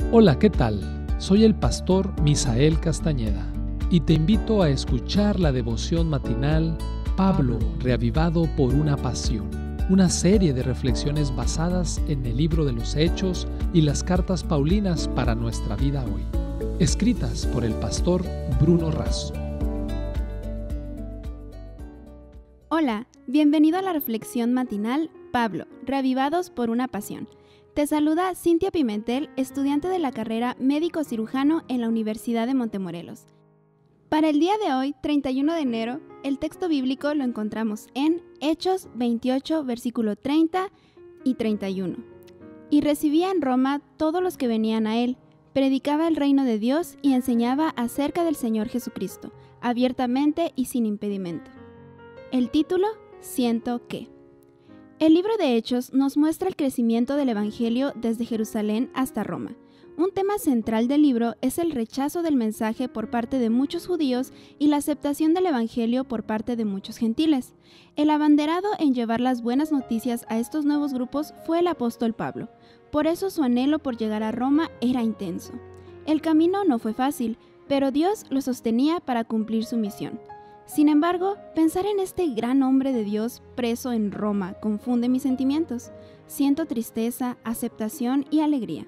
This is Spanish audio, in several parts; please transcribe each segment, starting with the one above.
Hola, ¿qué tal? Soy el pastor Misael Castañeda y te invito a escuchar la devoción matinal Pablo, reavivado por una pasión, una serie de reflexiones basadas en el libro de los Hechos y las cartas paulinas para nuestra vida hoy, escritas por el pastor Bruno Razo. Hola, bienvenido a la reflexión matinal Pablo, reavivados por una pasión. Te saluda Cintia Pimentel, estudiante de la carrera médico cirujano en la Universidad de Montemorelos. Para el día de hoy, 31 de enero, el texto bíblico lo encontramos en Hechos 28, versículo 30 y 31. Y recibía en Roma todos los que venían a él, predicaba el reino de Dios y enseñaba acerca del Señor Jesucristo, abiertamente y sin impedimento. El título, Siento que. El libro de Hechos nos muestra el crecimiento del Evangelio desde Jerusalén hasta Roma. Un tema central del libro es el rechazo del mensaje por parte de muchos judíos y la aceptación del Evangelio por parte de muchos gentiles. El abanderado en llevar las buenas noticias a estos nuevos grupos fue el apóstol Pablo. Por eso su anhelo por llegar a Roma era intenso. El camino no fue fácil, pero Dios lo sostenía para cumplir su misión. Sin embargo, pensar en este gran hombre de Dios preso en Roma confunde mis sentimientos. Siento tristeza, aceptación y alegría.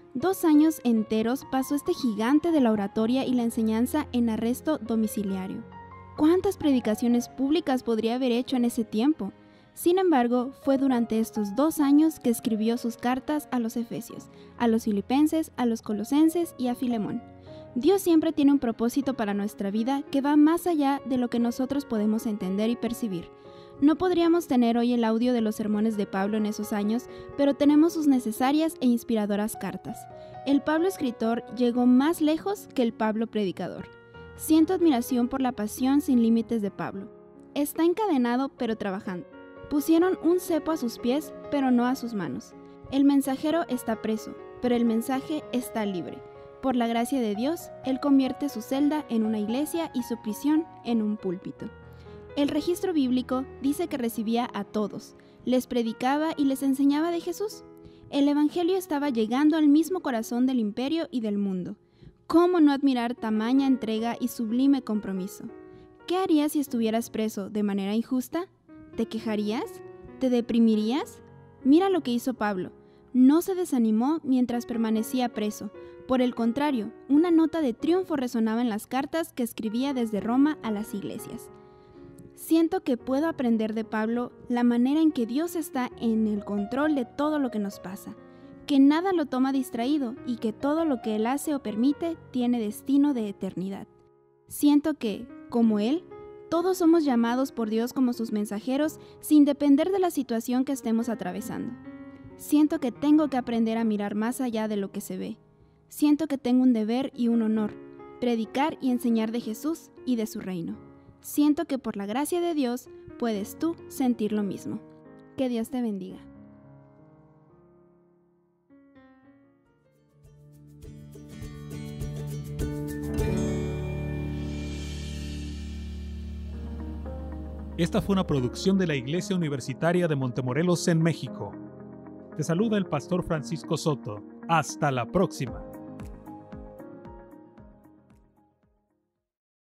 2 años enteros pasó este gigante de la oratoria y la enseñanza en arresto domiciliario. ¿Cuántas predicaciones públicas podría haber hecho en ese tiempo? Sin embargo, fue durante estos 2 años que escribió sus cartas a los Efesios, a los Filipenses, a los Colosenses y a Filemón. Dios siempre tiene un propósito para nuestra vida que va más allá de lo que nosotros podemos entender y percibir. No podríamos tener hoy el audio de los sermones de Pablo en esos años, pero tenemos sus necesarias e inspiradoras cartas. El Pablo escritor llegó más lejos que el Pablo predicador. Siento admiración por la pasión sin límites de Pablo. Está encadenado pero trabajando. Pusieron un cepo a sus pies, pero no a sus manos. El mensajero está preso, pero el mensaje está libre. Por la gracia de Dios, Él convierte su celda en una iglesia y su prisión en un púlpito. El registro bíblico dice que recibía a todos, les predicaba y les enseñaba de Jesús. El evangelio estaba llegando al mismo corazón del imperio y del mundo. ¿Cómo no admirar tamaña entrega y sublime compromiso? ¿Qué harías si estuvieras preso de manera injusta? ¿Te quejarías? ¿Te deprimirías? Mira lo que hizo Pablo. No se desanimó mientras permanecía preso. Por el contrario, una nota de triunfo resonaba en las cartas que escribía desde Roma a las iglesias. Siento que puedo aprender de Pablo la manera en que Dios está en el control de todo lo que nos pasa, que nada lo toma distraído y que todo lo que Él hace o permite tiene destino de eternidad. Siento que, como Él, todos somos llamados por Dios como sus mensajeros sin depender de la situación que estemos atravesando. Siento que tengo que aprender a mirar más allá de lo que se ve. Siento que tengo un deber y un honor, predicar y enseñar de Jesús y de su reino. Siento que por la gracia de Dios puedes tú sentir lo mismo. Que Dios te bendiga. Esta fue una producción de la Iglesia Universitaria de Montemorelos en México. Te saluda el pastor Francisco Soto. Hasta la próxima.